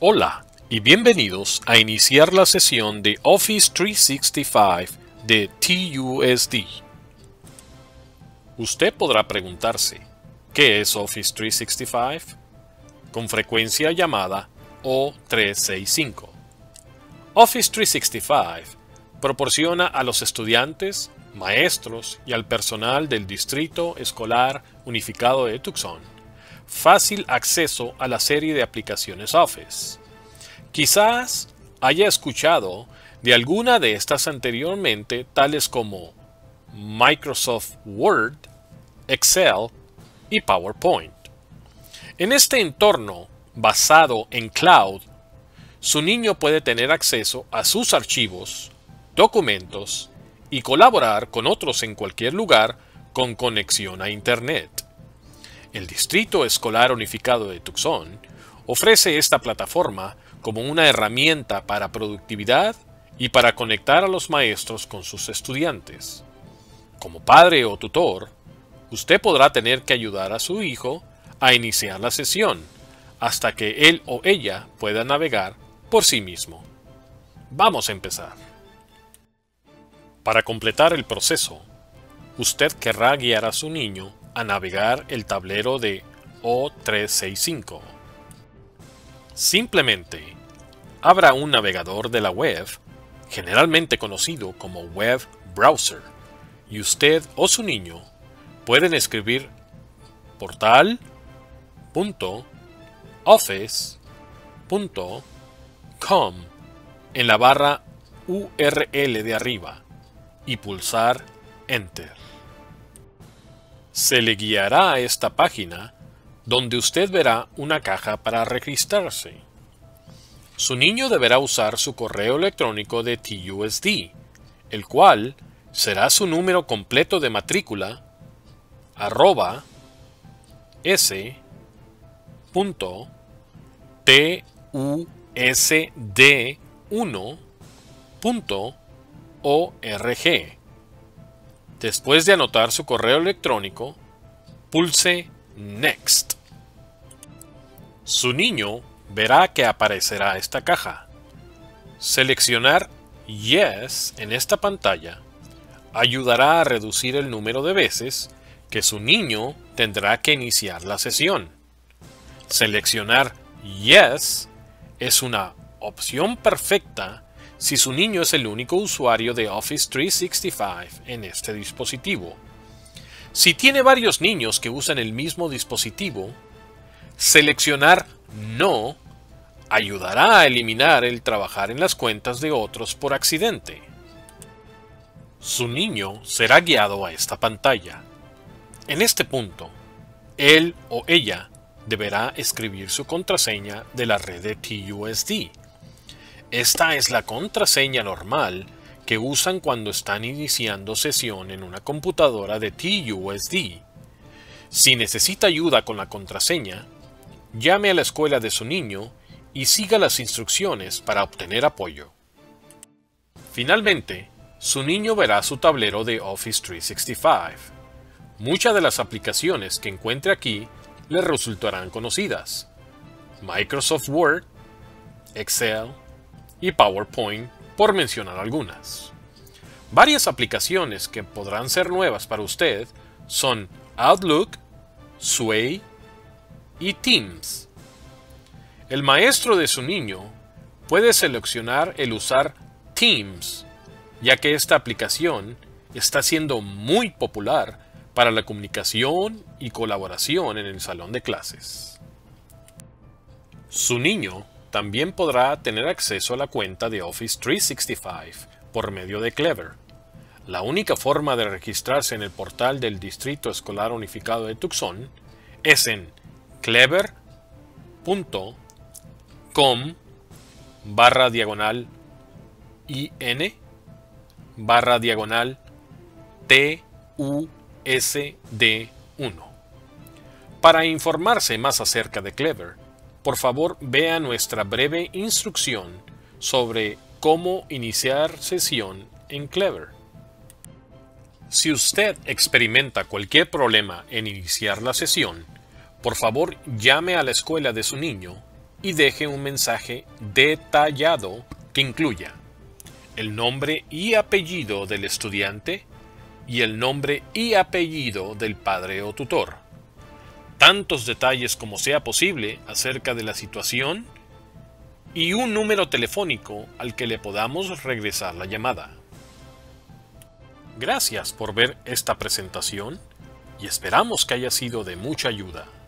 Hola y bienvenidos a iniciar la sesión de Office 365 de TUSD. Usted podrá preguntarse, ¿qué es Office 365? Con frecuencia llamada O365. Office 365 proporciona a los estudiantes, maestros y al personal del Distrito Escolar Unificado de Tucson fácil acceso a la serie de aplicaciones Office. Quizás haya escuchado de alguna de estas anteriormente, tales como Microsoft Word, Excel y PowerPoint. En este entorno basado en cloud, su niño puede tener acceso a sus archivos, documentos y colaborar con otros en cualquier lugar con conexión a Internet. El Distrito Escolar Unificado de Tucson ofrece esta plataforma como una herramienta para productividad y para conectar a los maestros con sus estudiantes. Como padre o tutor, usted podrá tener que ayudar a su hijo a iniciar la sesión hasta que él o ella pueda navegar por sí mismo. Vamos a empezar. Para completar el proceso, usted querrá guiar a su niño a navegar el tablero de O365. Simplemente abra un navegador de la web, generalmente conocido como web browser, y usted o su niño pueden escribir portal.office.com en la barra URL de arriba y pulsar Enter. Se le guiará a esta página donde usted verá una caja para registrarse. Su niño deberá usar su correo electrónico de TUSD, el cual será su número completo de matrícula @s.tusd1.org. Después de anotar su correo electrónico, pulse Next. Su niño verá que aparecerá esta caja. Seleccionar Yes en esta pantalla ayudará a reducir el número de veces que su niño tendrá que iniciar la sesión. Seleccionar Yes es una opción perfecta si su niño es el único usuario de Office 365 en este dispositivo. Si tiene varios niños que usan el mismo dispositivo, seleccionar No ayudará a eliminar el trabajar en las cuentas de otros por accidente. Su niño será guiado a esta pantalla. En este punto, él o ella deberá escribir su contraseña de la red de TUSD. Esta es la contraseña normal que usan cuando están iniciando sesión en una computadora de TUSD. Si necesita ayuda con la contraseña, llame a la escuela de su niño y siga las instrucciones para obtener apoyo. Finalmente, su niño verá su tablero de Office 365. Muchas de las aplicaciones que encuentre aquí le resultarán conocidas: Microsoft Word, Excel y PowerPoint, por mencionar algunas. Varias aplicaciones que podrán ser nuevas para usted son Outlook, Sway y Teams. El maestro de su niño puede seleccionar el usar Teams, ya que esta aplicación está siendo muy popular para la comunicación y colaboración en el salón de clases. Su niño también podrá tener acceso a la cuenta de Office 365 por medio de Clever. La única forma de registrarse en el portal del Distrito Escolar Unificado de Tucson es en clever.com/in/TUSD1. Para informarse más acerca de Clever, por favor vea nuestra breve instrucción sobre cómo iniciar sesión en Clever. Si usted experimenta cualquier problema en iniciar la sesión, por favor llame a la escuela de su niño y deje un mensaje detallado que incluya el nombre y apellido del estudiante y el nombre y apellido del padre o tutor. Tantos detalles como sea posible acerca de la situación y un número telefónico al que le podamos regresar la llamada. Gracias por ver esta presentación y esperamos que haya sido de mucha ayuda.